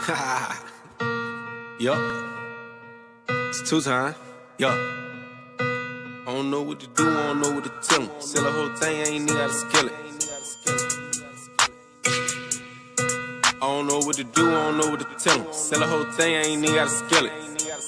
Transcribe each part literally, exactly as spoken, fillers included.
Yup. It's two time. Yup. I don't know what to do, I don't know what to tell him. Sell the whole thing, I ain't even gotta skill it. I don't know what to do, I don't know what to tell him. Sell the whole thing, I ain't even gotta skill it.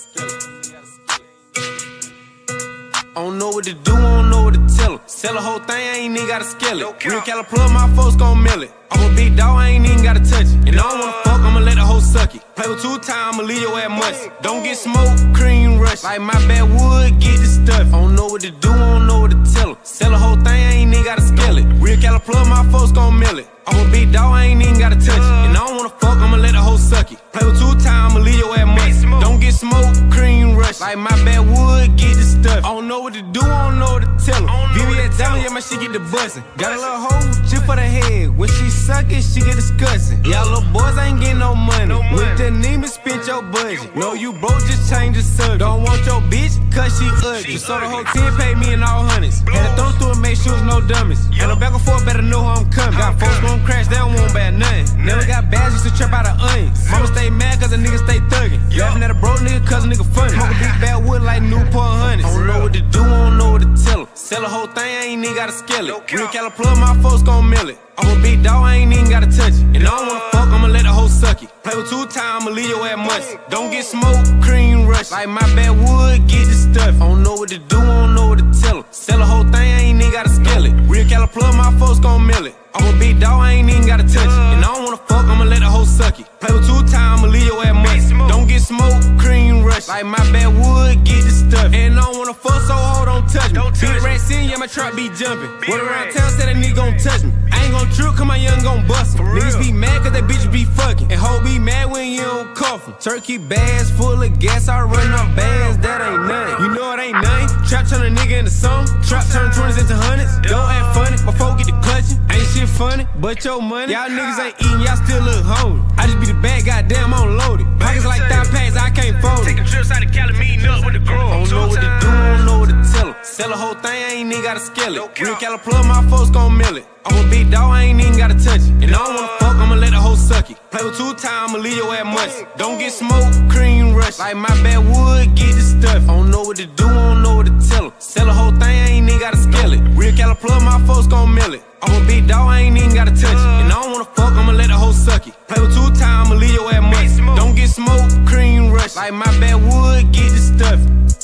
I don't know what to do, I don't know what to tell him. Sell the whole thing, I ain't even gotta skill it. Real Cali plug, my folks gon' mill it. I'm a big dog, I ain't even gotta touch it. And I don't wanna fuck, I'ma let the hoe suck it. Play with two times, I'ma leave your ass musty. Don't get smoked, cream rush. Like my bad wood, get the stuff. I don't know what to do, I don't know what to tell him. Sell the whole thing, I ain't even gotta skill it. Real Cali plug, my folks gon' mill it. I'm a big dog, I ain't even gotta touch it. And I don't wanna fuck, I'ma let the hoe suck it. Play with two times, I'ma leave your ass musty. Don't get smoked, cream rush. Like my bad wood, get the stuff. I don't know what to do, I don't know what to tell him. V V S down, yeah, my shit get the buzzing. Got a little hoe, chip for the head. When she suck it, she get disgusting. Y'all little boys ain't getting no money. No money. With the name, spent your budget. No, you broke, just change the subject. Don't want your bitch, cause she ugly. So the whole team paid me in all hundreds. Had to throw through and make sure it's no dummies. And the back and forth, better know how I'm coming. Got folks gon' crash, they don't want bad nothing. Never got bags, used to trap out of onions. Mama stay mad cause a nigga stay thuggin'. Laughing at a broke nigga cause a nigga funny. Smoke a big bad wood like Newport Honey. I don't know what to do, I don't know what to tell him. Sell the whole thing, I ain't even gotta skill it. Real Cali plug, my folks gon' mill it. I'm a big dog, I ain't even gotta touch it. And I don't wanna fuck, I'ma let the hoe suck it. Play with two times, I'ma leave your ass musty. Don't get smoked, cream rush. Like my bad wood, get the stuff. I don't know what to do, I don't know what to tell him. Sell the whole thing, I ain't even gotta skill it. Real Cali plug, my folks gon' mill it. I'm a big dog, I ain't even gotta touch it. And I don't wanna fuck, I'ma let the hoe suck it. Play with two times, I'ma leave your ass musty. Don't get smoked, cream rush. Like my bad wood, get the stuff. And I don't wanna fuck, so hold on touch me. Big rats in, yeah, my truck be jumping. Went around town, said that nigga gon' touch me. I ain't gon' trip, cause my young gon' bust him. Niggas be mad cause that bitch be fucking. And hoe be mad when you don't cuff him. Turkey bags full of gas, I run up bands, that ain't nothing. You know it ain't nothing. Trap turn a nigga into some. Trap turn twenties into hundreds. Don't act funny, before get the clutching. Ain't shit funny, but your money. Y'all niggas ain't eating, y'all still look hungry. I just be the bad, goddamn, I'm loaded. Pockets like thigh pads, I can't fold it. Taking trips out of Cali, meeting up with the girl. I don't know what to do, I don't know what to tell him. Sell the whole thing, I ain't even gotta skill it. Real Cali plug, my folks gon' mill it. I'm a big dog, I ain't even gotta touch it. And I don't wanna fuck, I'ma let the hoe suck it. Play with two times, I'ma leave your ass musty. Don't get smoked, cream rush. Like my bad wood, get the stuff. I don't know what to do, I don't know what to tell him. Sell the whole thing, I ain't even gotta skill it. Real Cali plug, my folks gon' mill it. I'm a big dog, I ain't even gotta touch it. And I don't wanna fuck, I'ma let the hoe suck it. Play with two times, I'ma leave your ass musty. Don't get smoked, cream rush. Like my bad wood, get the stuff.